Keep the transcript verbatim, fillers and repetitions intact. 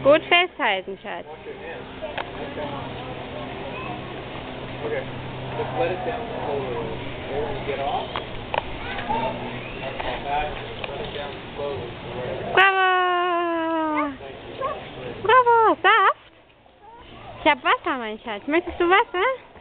Gut festhalten, Schatz. Okay. Just let it down slowly. When you get off, fall back, let it down slowly. Bravo! Bravo! Saft? Ich hab Wasser, mein Schatz. Möchtest du Wasser?